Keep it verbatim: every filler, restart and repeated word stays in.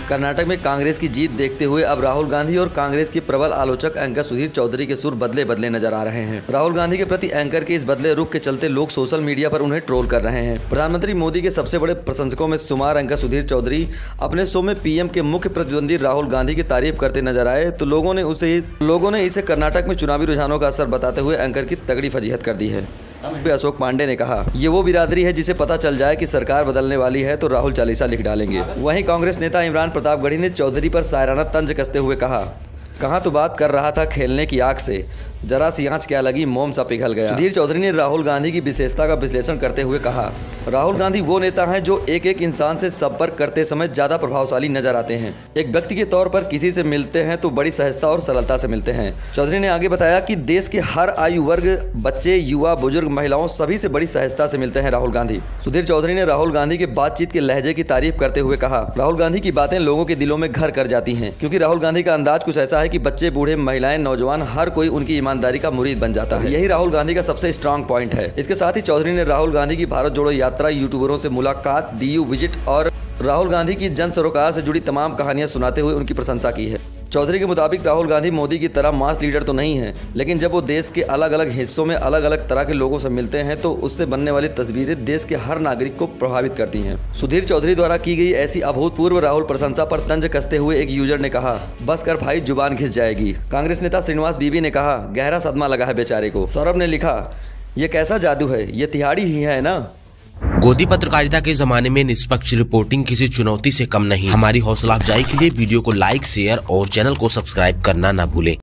कर्नाटक में कांग्रेस की जीत देखते हुए अब राहुल गांधी और कांग्रेस के प्रबल आलोचक एंकर सुधीर चौधरी के सुर बदले बदले नजर आ रहे हैं। राहुल गांधी के प्रति एंकर के इस बदले रुख के चलते लोग सोशल मीडिया पर उन्हें ट्रोल कर रहे हैं। प्रधानमंत्री मोदी के सबसे बड़े प्रशंसकों में शुमार एंकर सुधीर चौधरी अपने शो में पीएम के मुख्य प्रतिद्वंदी राहुल गांधी की तारीफ करते नजर आए तो लोगों ने उसे लोगों ने इसे कर्नाटक में चुनावी रुझानों का असर बताते हुए एंकर की तगड़ी फजीहत कर दी है। अशोक पांडे ने कहा, ये वो बिरादरी है जिसे पता चल जाए कि सरकार बदलने वाली है तो राहुल चालीसा लिख डालेंगे। वहीं कांग्रेस नेता इमरान प्रतापगढ़ी ने चौधरी पर शायराना तंज कसते हुए कहा, कहाँ तो बात कर रहा था खेलने की आग से, जरा सी आंच क्या लगी मोम सा पिघल गया। सुधीर चौधरी ने राहुल गांधी की विशेषता का विश्लेषण करते हुए कहा, राहुल गांधी वो नेता हैं जो एक एक इंसान से संपर्क करते समय ज्यादा प्रभावशाली नजर आते हैं। एक व्यक्ति के तौर पर किसी से मिलते हैं तो बड़ी सहजता और सरलता से मिलते हैं। चौधरी ने आगे बताया कि देश के हर आयु वर्ग, बच्चे, युवा, बुजुर्ग, महिलाओं सभी से बड़ी सहजता से मिलते हैं राहुल गांधी। सुधीर चौधरी ने राहुल गांधी के बातचीत के लहजे की तारीफ करते हुए कहा, राहुल गांधी की बातें लोगों के दिलों में घर कर जाती हैं, क्योंकि राहुल गांधी का अंदाज कुछ ऐसा है कि बच्चे, बूढ़े, महिलाएं, नौजवान हर कोई उनकी ईमानदारी का मुरीद बन जाता है। यही राहुल गांधी का सबसे स्ट्रांग पॉइंट है। इसके साथ ही चौधरी ने राहुल गांधी की भारत जोड़ो यात्रा, यूट्यूबरों से मुलाकात, डीयू विजिट और राहुल गांधी की जन सरोकार से जुड़ी तमाम कहानियां सुनाते हुए उनकी प्रशंसा की है। चौधरी के मुताबिक राहुल गांधी मोदी की तरह मास लीडर तो नहीं है, लेकिन जब वो देश के अलग अलग हिस्सों में अलग अलग तरह के लोगों से मिलते हैं तो उससे बनने वाली तस्वीरें देश के हर नागरिक को प्रभावित करती हैं। सुधीर चौधरी द्वारा की गई ऐसी अभूतपूर्व राहुल प्रशंसा पर तंज कसते हुए एक यूजर ने कहा, बस कर भाई जुबान घिस जाएगी। कांग्रेस नेता श्रीनिवास बीबी ने कहा, गहरा सदमा लगा है बेचारे को। सौरभ ने लिखा, ये कैसा जादू है, ये तिहाड़ी ही है ना। गोदी पत्रकारिता के जमाने में निष्पक्ष रिपोर्टिंग किसी चुनौती से कम नहीं। हमारी हौसला अफजाई के लिए वीडियो को लाइक, शेयर और चैनल को सब्सक्राइब करना ना भूलें।